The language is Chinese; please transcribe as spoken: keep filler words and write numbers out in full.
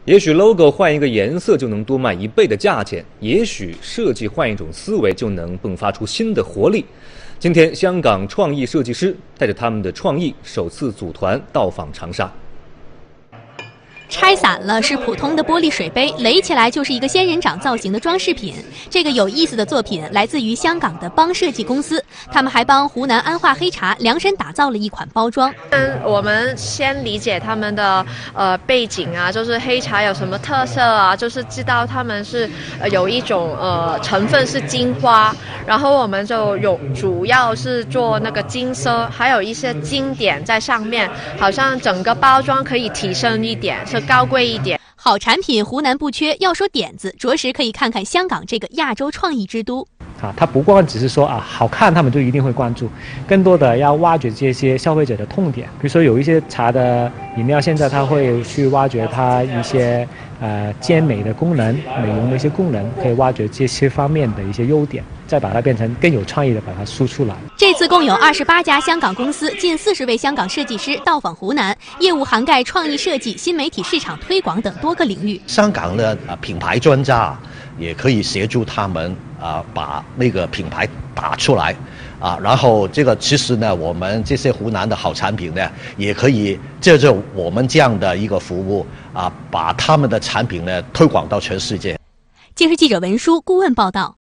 也许 logo 换一个颜色就能多卖一倍的价钱，也许设计换一种思维就能迸发出新的活力。今天，香港创意设计师带着他们的创意首次组团到访长沙。 拆散了是普通的玻璃水杯，垒起来就是一个仙人掌造型的装饰品。这个有意思的作品来自于香港的邦设计公司，他们还帮湖南安化黑茶量身打造了一款包装。 嗯，我们先理解他们的呃背景啊，就是黑茶有什么特色啊，就是知道他们是呃有一种呃成分是金花，然后我们就有主要是做那个金色，还有一些经典在上面，好像整个包装可以提升一点，是高贵一点。 好产品湖南不缺，要说点子，着实可以看看香港这个亚洲创意之都。 啊，它不光只是说啊好看，他们就一定会关注，更多的要挖掘这些消费者的痛点。比如说有一些茶的饮料，现在它会去挖掘它一些呃健美的功能、美容的一些功能，可以挖掘这些方面的一些优点，再把它变成更有创意的把它输出来。 这次共有二十八家香港公司，近四十位香港设计师到访湖南，业务涵盖创意设计、新媒体市场推广等多个领域。 香港的呃品牌专家也可以协助他们啊、呃，把那个品牌打出来啊，然后这个其实呢，我们这些湖南的好产品呢，也可以借着我们这样的一个服务啊，把他们的产品呢推广到全世界。 今日记者文书顾问报道。